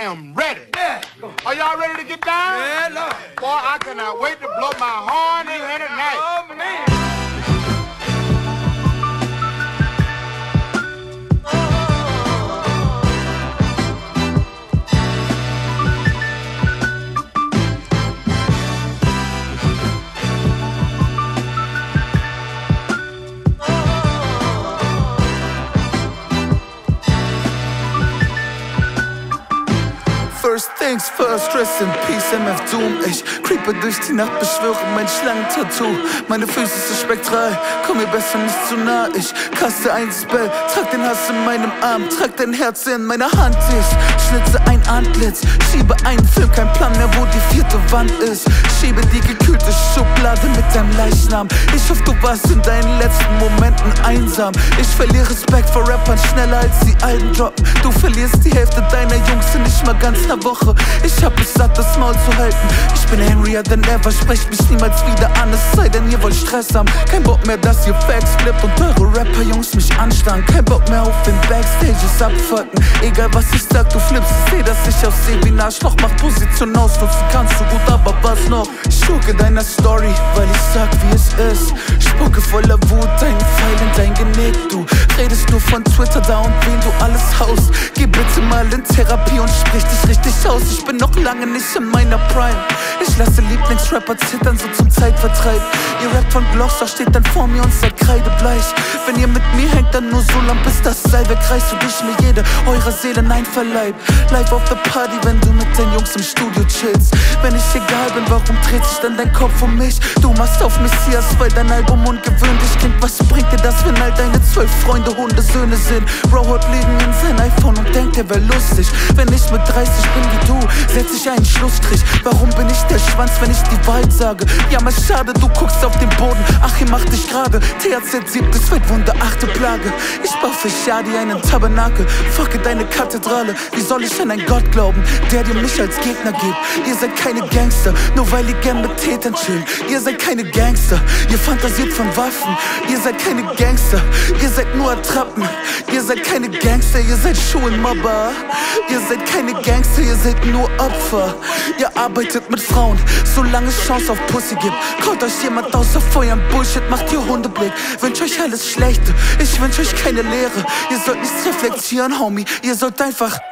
am ready. Are y'all ready to get down? Yeah, Lord. Boy, I cannot wait to blow my horn in here tonight. Oh, man. First things first, rest in peace, MF Doom. Ich creepe durch die Nacht, beschwöre mein Schlangentattoo. Meine Füße sind spektral, komm mir besser nicht zu nah. Ich kaste ein Spell, trag den Hass in meinem Arm, trag dein Herz in meiner Hand. Ich schnitze ein Antlitz, schiebe einen Film, kein Plan mehr, wo die vierte Wand ist. Schiebe die gekühlte Schublade mit deinem Leichnam. Ich hoffe, du warst in deinen letzten Momenten einsam. Ich verliere Respekt vor Rappern schneller als sie Alben droppen. Du verlierst die Hälfte deiner Jungs in nicht mal ganz einer Woche. Ich hab es satt, das Maul zu halten. Ich bin angrier than ever, sprecht mich niemals wieder an. Es sei denn, ihr wollt Stress haben. Kein Bock mehr, dass ihr Facts flippt und eure Rapper-Jungs mich anstarren. Kein Bock mehr auf den Backstages abfucken. Egal was ich sag, du flippst, ich seh, dass ich aussehe wie ein Arschloch. Mach Position aus, nutzen kannst du gut, aber was noch? Ich schurke deiner Story, weil ich sag, wie es ist. Spucke voller Wut, deinen Pfeil in dein Genick. Du redest nur von Twitter da und wen du alles haust. Geh bitte mal in Therapie und sprich dich richtig aus. Ich bin noch lange nicht in meiner Prime. Ich lasse Lieblingsrapper zittern, so zum Zeitvertreib. Ihr rappt von Gloster, steht dann vor mir und seid kreidebleich. Wenn ihr mit mir hängt, dann nur so lang, bis das Seil wegreißt und ich mir jede eurer Seelen einverleibt. Live auf der Party, wenn du mit den Jungs im Studio chillst. Wenn ich egal bin, warum dreht sich dann dein Kopf um mich? Du machst auf Messias, weil dein Album ungewöhnlich klingt. Was bringt dir das, wenn all deine 12 Freunde Hundesöhne sind? Rohhaut liegen in sein iPhone und denkt, er wär lustig. Wenn ich mit 30 bin wie du, setz ich einen Schlussstrich. Warum bin ich der Schwanz, wenn ich die Wahrheit sage? Ja, mal schade, du guckst auf den Boden. Achim, mach dich gerade. THZ 7. Weltwunder, 8. Plage. Ich baue für Shadi einen Tabernakel. Fucke deine Kathedrale. Wie soll ich an einen Gott glauben, der dir mich als Gegner gibt? Ihr seid keine Gangster, nur weil ihr gern mit Tätern chillt. Ihr seid keine Gangster, ihr fantasiert von Waffen. Ihr seid keine Gangster, ihr seid nur Attrappen. Ihr seid keine Gangster, ihr seid Schulenmobber. Ihr seid keine Gangster, ihr seid nur Opfer. Ihr arbeitet mit Frauen, solange es Chance auf Pussy gibt. Kaut euch jemand aus auf eurem Bullshit, macht ihr Hundeblick. Wünsch euch alles Schlechte, ich wünsch euch keine Lehre. Ihr sollt nichts reflektieren, Homie, ihr sollt einfach